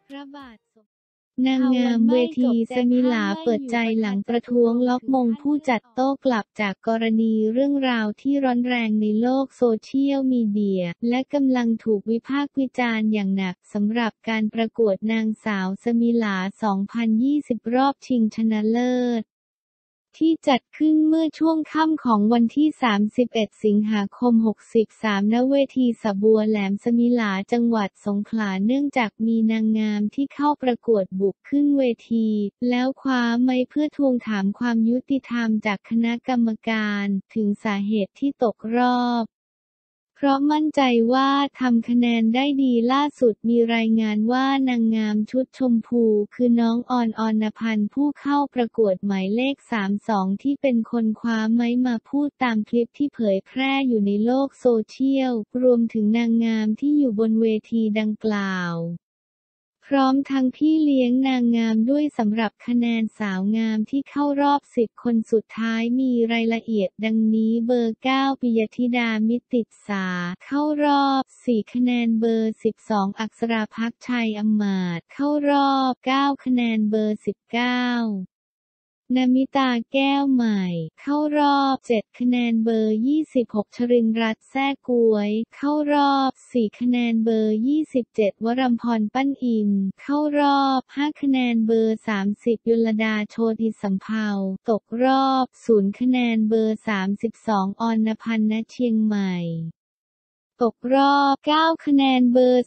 พระบาทสมนางงามเวทีสมิหลาเปิดใจหลังประท้วงล็อกมงผู้จัดโต้กลับจากกรณีเรื่องราวที่ร้อนแรงในโลกโซเชียลมีเดียและกำลังถูกวิพากษ์วิจารณ์อย่างหนักสำหรับการประกวดนางสาวสมิหลา 2020 รอบชิงชนะเลิศที่จัดขึ้นเมื่อช่วงค่ำของวันที่ 31 สิงหาคม 63 ณ เวทีสะบัวแหลมสมิหลาจังหวัดสงขลาเนื่องจากมีนางงามที่เข้าประกวดบุกขึ้นเวทีแล้วคว้าไมค์เพื่อทวงถามความยุติธรรมจากคณะกรรมการถึงสาเหตุที่ตกรอบเพราะมั่นใจว่าทำคะแนนได้ดีล่าสุดมีรายงานว่านางงามชุดชมพูคือน้องออน อรณพันธ์ผู้เข้าประกวดหมายเลข 32 ที่เป็นคนคว้าไมค์มาพูดตามคลิปที่เผยแพร่อยู่ในโลกโซเชียลรวมถึงนางงามที่อยู่บนเวทีดังกล่าวพร้อมทั้งพี่เลี้ยงนางงามด้วยสำหรับคะแนนสาวงามที่เข้ารอบ10 คนสุดท้ายมีรายละเอียดดังนี้เบอร์ 9 ปิยธิดา มิตรติสาเข้ารอบ4 คะแนนเบอร์ 12 อักษราภักดิ์ชัยอำมาตย์เข้ารอบ9 คะแนนเบอร์ 19นมิตาแก้วใหม่เข้ารอบ7 คะแนนเบอร์ 26 ชรินทร์รัตน์แทร่ก๊วยเข้ารอบ4 คะแนนเบอร์ 27 วรัมพรปั้นอินเข้ารอบ5 คะแนนเบอร์ 30 ยุลดาโชติสำเภาตกรอบ0 คะแนนเบอร์ 32 อรณพันธ์ ณ เชียงใหม่ตกรอบ9 คะแนนเบอร์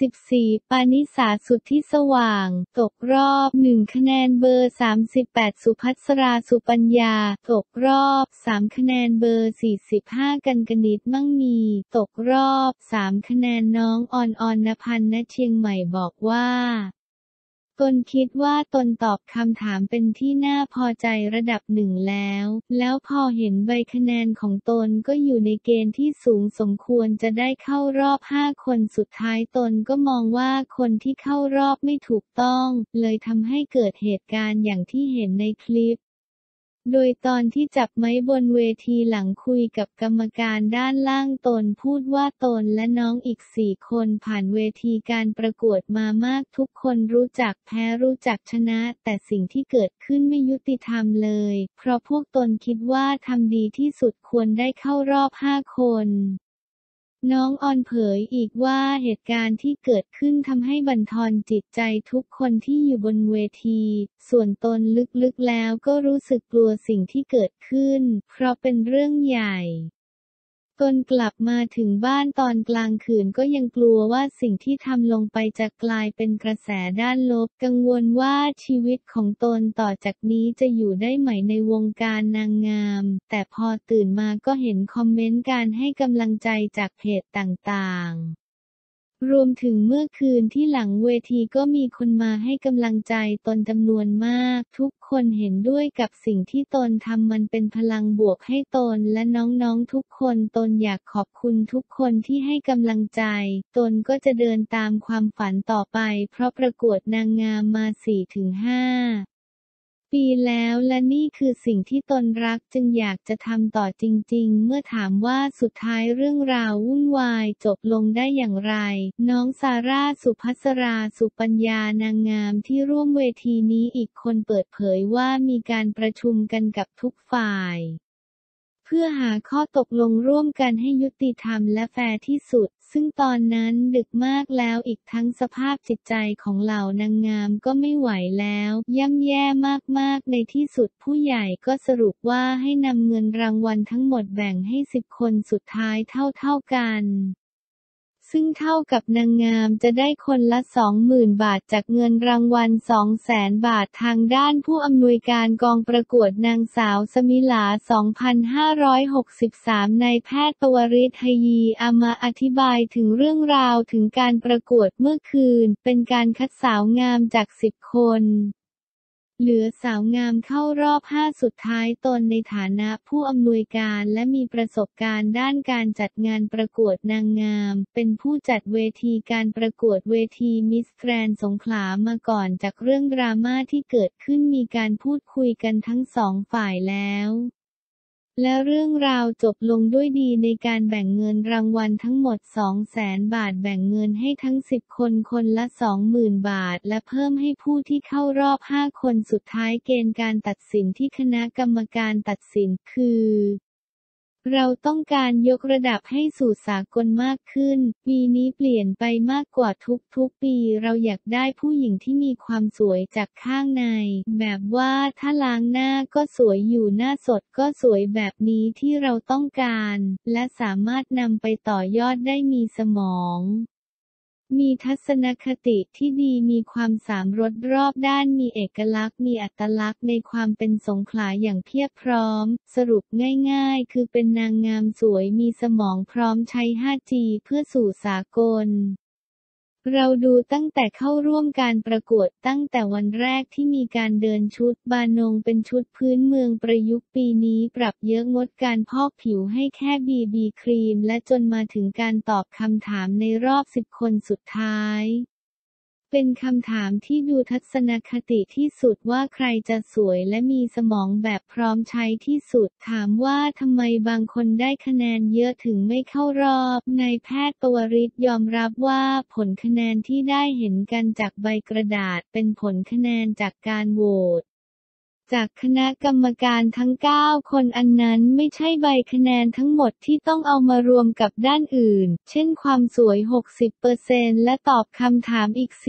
34 ปานิสา สุทธิสว่างตกรอบ1 คะแนนเบอร์ 38 สุภัสรา สุปัญญาตกรอบ3 คะแนนเบอร์ 45 กันกนิษฐ์ มั่งมีตกรอบ3 คะแนนน้องออน อรณพันธ์ ณ เชียงใหม่บอกว่าตนคิดว่าตนตอบคำถามเป็นที่น่าพอใจระดับหนึ่งแล้วพอเห็นใบคะแนนของตนก็อยู่ในเกณฑ์ที่สูงสมควรจะได้เข้ารอบ5 คนสุดท้ายตนก็มองว่าคนที่เข้ารอบไม่ถูกต้องเลยทำให้เกิดเหตุการณ์อย่างที่เห็นในคลิปโดยตอนที่จับไม้บนเวทีหลังคุยกับกรรมการด้านล่างตนพูดว่าตนและน้องอีก4 คนผ่านเวทีการประกวดมามากทุกคนรู้จักแพ้รู้จักชนะแต่สิ่งที่เกิดขึ้นไม่ยุติธรรมเลยเพราะพวกตนคิดว่าทำดีที่สุดควรได้เข้ารอบ5 คนน้องออนเผยอีกว่าเหตุการณ์ที่เกิดขึ้นทำให้บั่นทอนจิตใจทุกคนที่อยู่บนเวทีส่วนตนลึกๆแล้วก็รู้สึกกลัวสิ่งที่เกิดขึ้นเพราะเป็นเรื่องใหญ่ตนกลับมาถึงบ้านตอนกลางคืนก็ยังกลัวว่าสิ่งที่ทำลงไปจะกลายเป็นกระแสด้านลบกังวลว่าชีวิตของตนต่อจากนี้จะอยู่ได้ไหมในวงการนางงามแต่พอตื่นมาก็เห็นคอมเมนต์การให้กำลังใจจากเพจต่างๆรวมถึงเมื่อคืนที่หลังเวทีก็มีคนมาให้กำลังใจตนจำนวนมากทุกคนเห็นด้วยกับสิ่งที่ตนทำมันเป็นพลังบวกให้ตนและน้องๆทุกคนตนอยากขอบคุณทุกคนที่ให้กำลังใจตนก็จะเดินตามความฝันต่อไปเพราะประกวดนางงามมา 4-5 ปีแล้วและนี่คือสิ่งที่ตนรักจึงอยากจะทำต่อจริงๆเมื่อถามว่าสุดท้ายเรื่องราววุ่นวายจบลงได้อย่างไรน้องซาร่า สุภัสรา สุปัญญานางงามที่ร่วมเวทีนี้อีกคนเปิดเผยว่ามีการประชุมกันกับทุกฝ่ายเพื่อหาข้อตกลงร่วมกันให้ยุติธรรมและแฟร์ที่สุดซึ่งตอนนั้นดึกมากแล้วอีกทั้งสภาพจิตใจของเหล่านางงามก็ไม่ไหวแล้วย่ำแย่มากๆในที่สุดผู้ใหญ่ก็สรุปว่าให้นำเงินรางวัลทั้งหมดแบ่งให้10 คนสุดท้ายเท่ากันซึ่งเท่ากับนางงามจะได้คนละ 20,000 บาทจากเงินรางวัล 200,000 บาททางด้านผู้อำนวยการกองประกวดนางสาวสมิหลา 2563 นายแพทย์ปวริศ ไฮยีมาอธิบายถึงเรื่องราวถึงการประกวดเมื่อคืนเป็นการคัดสาวงามจาก10 คนเหลือสาวงามเข้ารอบ5 สุดท้ายตนในฐานะผู้อำนวยการและมีประสบการณ์ด้านการจัดงานประกวดนางงามเป็นผู้จัดเวทีการประกวดเวทีมิสแกรนด์สงขลามาก่อนจากเรื่องดราม่าที่เกิดขึ้นมีการพูดคุยกันทั้ง2 ฝ่ายแล้วและเรื่องราวจบลงด้วยดีในการแบ่งเงินรางวัลทั้งหมด 200,000 บาทแบ่งเงินให้ทั้ง10 คนคนละ 20,000 บาทและเพิ่มให้ผู้ที่เข้ารอบ 5 คนสุดท้ายเกณฑ์การตัดสินที่คณะกรรมการตัดสินคือเราต้องการยกระดับให้สู่สากลมากขึ้นปีนี้เปลี่ยนไปมากกว่าทุกๆปีเราอยากได้ผู้หญิงที่มีความสวยจากข้างในแบบว่าถ้าล้างหน้าก็สวยอยู่หน้าสดก็สวยแบบนี้ที่เราต้องการและสามารถนำไปต่อยอดได้มีสมองมีทัศนคติที่ดีมีความสามรสรอบด้านมีเอกลักษณ์มีอัตลักษณ์ในความเป็นสงขลาอย่างเพียบพร้อมสรุปง่ายๆคือเป็นนางงามสวยมีสมองพร้อมใช้ 5G เพื่อสู่สากลเราดูตั้งแต่เข้าร่วมการประกวดตั้งแต่วันแรกที่มีการเดินชุดบานงเป็นชุดพื้นเมืองประยุกต์ปีนี้ปรับเยอะงดการพอกผิวให้แค่บีครีมและจนมาถึงการตอบคำถามในรอบ10 คนสุดท้ายเป็นคำถามที่ดูทัศนคติที่สุดว่าใครจะสวยและมีสมองแบบพร้อมใช้ที่สุดถามว่าทำไมบางคนได้คะแนนเยอะถึงไม่เข้ารอบนายแพทย์ปวริศยอมรับว่าผลคะแนนที่ได้เห็นกันจากใบกระดาษเป็นผลคะแนนจากการโหวตจากคณะกรรมการทั้ง 9 คนอันนั้นไม่ใช่ใบคะแนนทั้งหมดที่ต้องเอามารวมกับด้านอื่นเช่นความสวย 60% และตอบคำถามอีก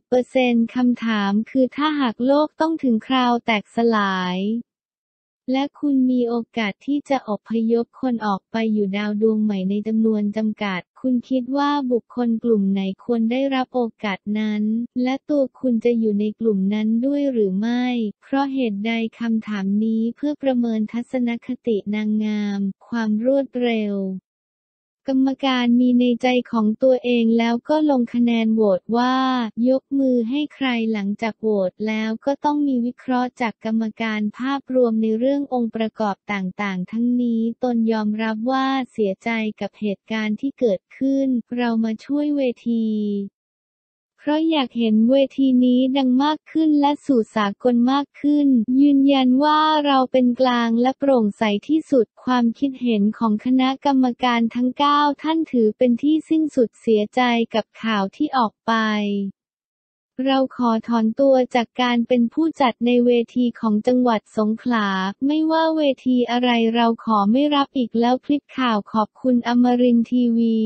40% คำถามคือถ้าหากโลกต้องถึงคราวแตกสลายและคุณมีโอกาสที่จะอพยพคนออกไปอยู่ดาวดวงใหม่ในจำนวนจำกัดคุณคิดว่าบุคคลกลุ่มไหนควรได้รับโอกาสนั้นและตัวคุณจะอยู่ในกลุ่มนั้นด้วยหรือไม่เพราะเหตุใดคำถามนี้เพื่อประเมินทัศนคตินางงามความรวดเร็วกรรมการมีในใจของตัวเองแล้วก็ลงคะแนนโหวตว่ายกมือให้ใครหลังจากโหวตแล้วก็ต้องมีวิเคราะห์จากกรรมการภาพรวมในเรื่ององค์ประกอบต่างๆทั้งนี้ตนยอมรับว่าเสียใจกับเหตุการณ์ที่เกิดขึ้นเรามาช่วยเวทีเพราะอยากเห็นเวทีนี้ดังมากขึ้นและสู่สากลมากขึ้นยืนยันว่าเราเป็นกลางและโปร่งใสที่สุดความคิดเห็นของคณะกรรมการทั้ง 9 ท่านถือเป็นที่สิ้นสุดเสียใจกับข่าวที่ออกไปเราขอถอนตัวจากการเป็นผู้จัดในเวทีของจังหวัดสงขลาไม่ว่าเวทีอะไรเราขอไม่รับอีกแล้วคลิปข่าวขอบคุณอมรินทร์ทีวี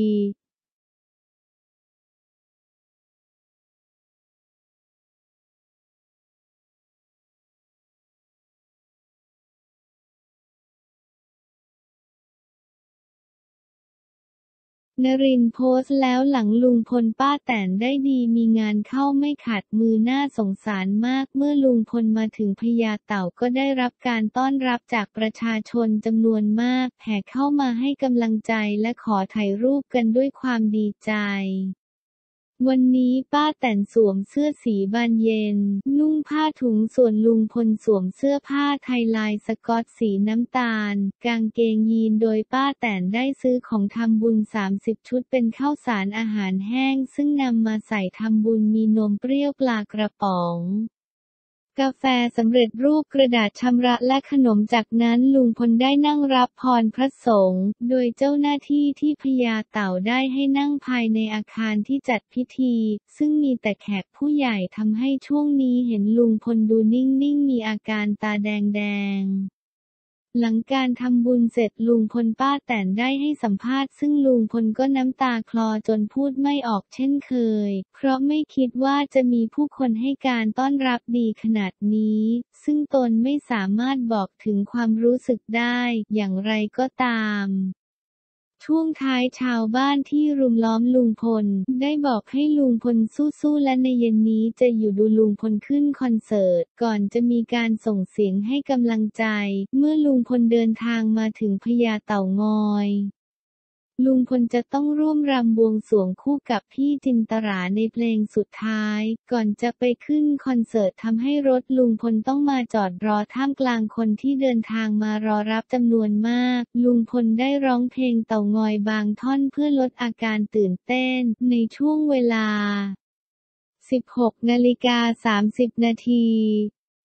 นรินทร์โพสต์แล้วหลังลุงพลป้าแตนได้ดีมีงานเข้าไม่ขาดมือน่าสงสารมากเมื่อลุงพลมาถึงพญาเต่าก็ได้รับการต้อนรับจากประชาชนจำนวนมากแห่เข้ามาให้กำลังใจและขอถ่ายรูปกันด้วยความดีใจวันนี้ป้าแตนสวมเสื้อสีบานเย็นนุ่งผ้าถุงส่วนลุงพลสวมเสื้อผ้าไทยลายสก๊อตสีน้ำตาลกางเกงยีนโดยป้าแตนได้ซื้อของทำบุญ30 ชุดเป็นข้าวสารอาหารแห้งซึ่งนำมาใส่ทำบุญมีนมเปรี้ยวปลากระป๋องกาแฟสำเร็จรูปกระดาษชำระและขนมจากนั้นลุงพลได้นั่งรับพรพระสงฆ์โดยเจ้าหน้าที่ที่พญาเต่าได้ให้นั่งภายในอาคารที่จัดพิธีซึ่งมีแต่แขกผู้ใหญ่ทำให้ช่วงนี้เห็นลุงพลดูนิ่งๆมีอาการตาแดงๆหลังการทำบุญเสร็จลุงพลป้าแตนได้ให้สัมภาษณ์ซึ่งลุงพลก็น้ำตาคลอจนพูดไม่ออกเช่นเคยเพราะไม่คิดว่าจะมีผู้คนให้การต้อนรับดีขนาดนี้ซึ่งตนไม่สามารถบอกถึงความรู้สึกได้อย่างไรก็ตามช่วงท้ายชาวบ้านที่รุมล้อมลุงพลได้บอกให้ลุงพลสู้ๆและในเย็นนี้จะอยู่ดูลุงพลขึ้นคอนเสิร์ตก่อนจะมีการส่งเสียงให้กำลังใจเมื่อลุงพลเดินทางมาถึงพญาเต่างอยลุงพลจะต้องร่วมรำบวงสรวงคู่กับพี่จินตราในเพลงสุดท้ายก่อนจะไปขึ้นคอนเสิร์ตทำให้รถลุงพลต้องมาจอดรอท่ามกลางคนที่เดินทางมารอรับจำนวนมากลุงพลได้ร้องเพลงเต่างอยบางท่อนเพื่อลดอาการตื่นเต้นในช่วงเวลา 16:30 นาที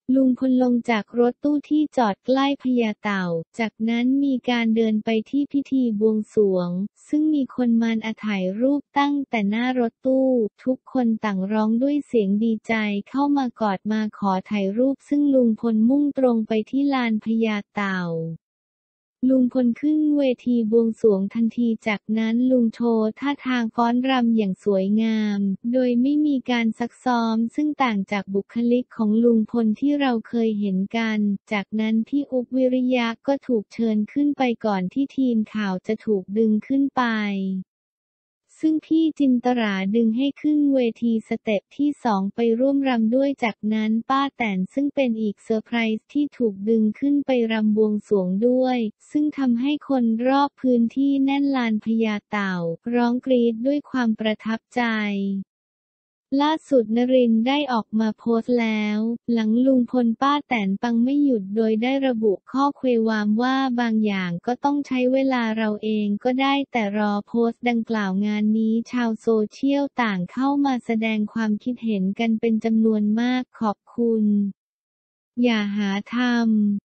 ลุงพลลงจากรถตู้ที่จอดใกล้พญาเต่า จากนั้นมีการเดินไปที่พิธีบวงสรวง ซึ่งมีคนมาถ่ายรูปตั้งแต่หน้ารถตู้ ทุกคนต่างร้องด้วยเสียงดีใจเข้ามากอดมาขอถ่ายรูปซึ่งลุงพลมุ่งตรงไปที่ลานพญาเต่า ลุงพลขึ้นเวทีบวงสรวงทันทีจากนั้นลุงโชว์ท่าทางฟ้อนรำอย่างสวยงาม โดยไม่มีการซักซ้อมซึ่งต่างจากบุคลิกของลุงพลที่เราเคยเห็นกัน จากนั้นพี่อุ๊บวิริยะก็ถูกเชิญขึ้นไปก่อนที่ทีมข่าวจะถูกดึงขึ้นไป ซึ่งพี่จินตราดึงให้ขึ้นเวทีสเต็ปที่2ไปร่วมรำด้วยจากนั้นป้าแตนซึ่งเป็นอีกเซอร์ไพรส์ที่ถูกดึงขึ้นไปรำบวงสรวงด้วย ซึ่งทำให้คนรอบพื้นที่แน่นลานพญาเต่าร้องกรี๊ดด้วยความประทับใจ ล่าสุดนรินทร์ได้ออกมาโพสต์แล้ว หลังลุงพลป้าแตนปังไม่หยุดโดยได้ระบุข้อความว่าบางอย่างก็ต้องใช้เวลาเราเองก็ได้แต่รอโพสต์ดังกล่าวงานนี้ชาวโซเชียลต่างเข้ามาแสดงความคิดเห็นกันเป็นจำนวนมากขอบคุณ อย่าหาทำ